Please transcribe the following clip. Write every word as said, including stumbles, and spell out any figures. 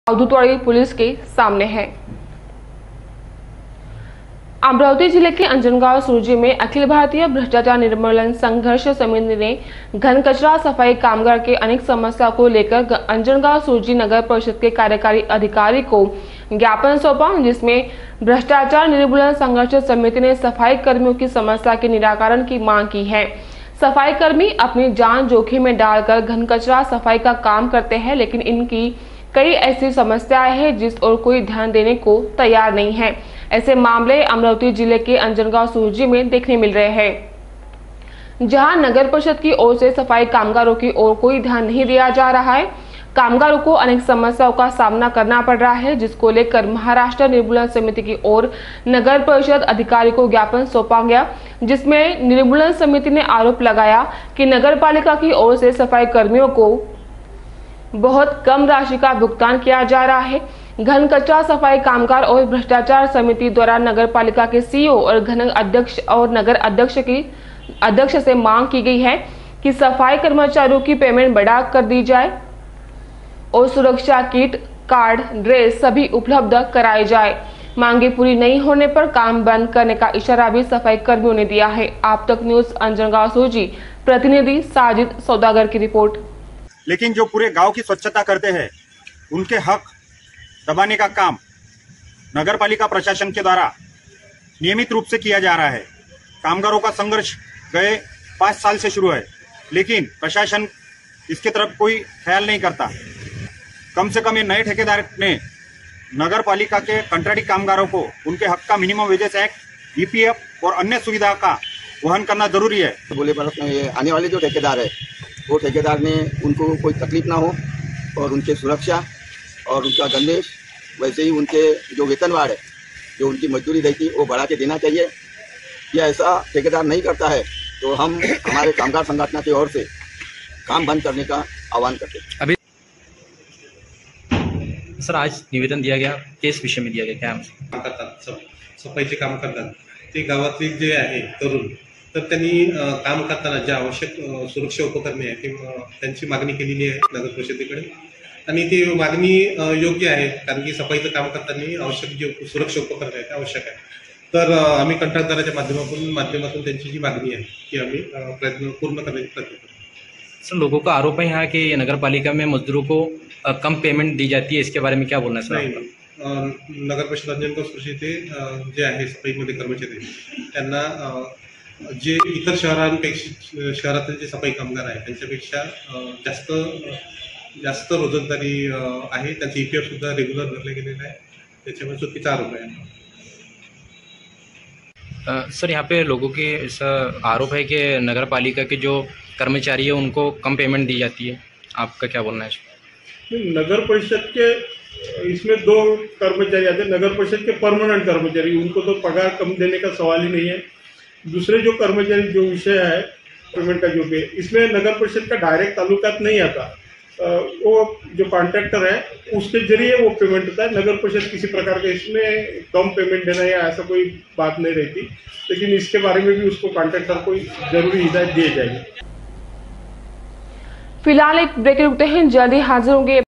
अवधूतवाड़ी police के सामने है। अमरावती जिले के अंजनगांव सुरजी में अखिल भारतीय भ्रष्टाचार निर्मूलन संघर्ष समिति ने घन कचरा सफाई कामगार के अनेक समस्याओं को लेकर अंजनगांव सुरजी नगर परिषद के कार्यकारी अधिकारी को ज्ञापन सौंपा, जिसमें भ्रष्टाचार निर्मूलन संघर्ष समिति ने सफाई कर्मियों की समस्या के निराकरण की मांग की है। सफाई कर्मी अपनी जान जोखिम में डालकर घन कचरा सफाई का काम करते हैं, लेकिन इनकी कई ऐसी समस्याएं हैं जिस और कोई ध्यान देने को तैयार नहीं है। ऐसे मामले अमरावती जिले के अंजनगांव सुरजी में देखने मिल रहे हैं, जहां नगर परिषद की ओर से सफाई कामगारों की ओर कोई ध्यान नहीं दिया जा रहा है। कामगारों को अनेक समस्याओं का सामना करना पड़ रहा है, जिसको लेकर महाराष्ट्र निर्मूलन समिति की ओर नगर परिषद अधिकारी को ज्ञापन सौंपा गया, जिसमें निर्मूलन समिति ने आरोप लगाया कि नगर पालिका की ओर से सफाई कर्मियों को बहुत कम राशि का भुगतान किया जा रहा है। घन कचरा सफाई कामगार और भ्रष्टाचार समिति द्वारा नगर पालिका के सीईओ और घन अध्यक्ष और नगर अध्यक्ष की अध्यक्ष से मांग की गई है कि सफाई कर्मचारियों की पेमेंट बढ़ा कर दी जाए और सुरक्षा किट, कार्ड, ड्रेस सभी उपलब्ध कराए जाए। मांगे पूरी नहीं होने पर काम बंद करने का इशारा भी सफाई कर्मियों ने दिया है। आप तक न्यूज अंजनगांव सुरजी, प्रतिनिधि साजिद सौदागर की रिपोर्ट। लेकिन जो पूरे गांव की स्वच्छता करते हैं, उनके हक दबाने का काम नगर पालिका प्रशासन के द्वारा नियमित रूप से किया जा रहा है। कामगारों का संघर्ष गए पाँच साल से शुरू है, लेकिन प्रशासन इसके तरफ कोई ख्याल नहीं करता। कम से कम ये नए ठेकेदार ने नगर पालिका के कंट्रैक्ट कामगारों को उनके हक का मिनिमम वेजेस एक्ट, ईपीएफ और अन्य सुविधा का वहन करना जरूरी है। तो बोले बरस में ये आने वाले जो ठेकेदार है, वो ठेकेदार ने उनको कोई तकलीफ ना हो और उनके सुरक्षा और उनका गंदेश, वैसे ही उनके जो वेतनवार है, जो उनकी मजदूरी रहती है, वो बढ़ा के देना चाहिए। या ऐसा ठेकेदार नहीं करता है तो हम हमारे कामगार संगठन की ओर से काम बंद करने का आह्वान करते हैं। अभी सर आज निवेदन दिया गया, किस विषय में दिया गया, क्या करतात सब सफाईचे काम करतात ते गावातले जे आहे तरुण, तर त्यांनी काम करताना जे आवश्यक सुरक्षा उपकरणे आहे ती त्यांची मागणी केलेली आहे नगर परिषदेकडे, आणि ती मागणी योग्य आहे, कारण की सफाईचं काम करताना आवश्यक जे सुरक्षा उपकरणे आहेत ते आवश्यक आहे। तर आम्ही कंत्राटदाराच्या माध्यमातून माध्यमातून त्यांची जी मागणी आहे ती आम्ही प्रयत्न पूर्ण करण्याचा प्रयत्न करतो। सर लोगों का आरोप है यहाँ कि नगर पालिका में मजदूरों को कम पेमेंट दी जाती है, इसके बारे में क्या बोलना है सर? नगर परिषद अंजनगाव सुरजी ते जे आहे सफाईमध्ये कर्मचारी त्यांना जे इतर शहरांपेक्षा शहरातील जे सफाई कामगार आहेत त्यांच्यापेक्षा जास्त जास्त रोजंदारी आहे, त्यांचे ईपीएफ सुद्धा रेग्युलर भरले गेलेले आहे, त्याच्यामुळे चुकीचा आरोप आहे। सर यहाँ पे लोगों के ऐसा आरोप है कि नगर पालिका के जो कर्मचारी है उनको कम पेमेंट दी जाती है, आपका क्या बोलना है? नगर परिषद के इसमें दो कर्मचारी आते हैं, नगर परिषद के परमानेंट कर्मचारी, उनको तो पगार कम देने का सवाल ही नहीं है। दूसरे जो कर्मचारी जो विषय है पेमेंट का जो भी, इसमें नगर परिषद का डायरेक्ट ताल्लुकात नहीं आता, वो जो कॉन्ट्रैक्टर है उसके जरिए वो पेमेंट होता है। नगर परिषद किसी प्रकार के इसमें कम पेमेंट देना या ऐसा कोई बात नहीं रहती, लेकिन इसके बारे में भी उसको कॉन्ट्रैक्टर को जरूरी हिदायत दी जाएगी। फिलहाल एक ब्रेक रुकते हैं, जल्दी हाजिर होंगे।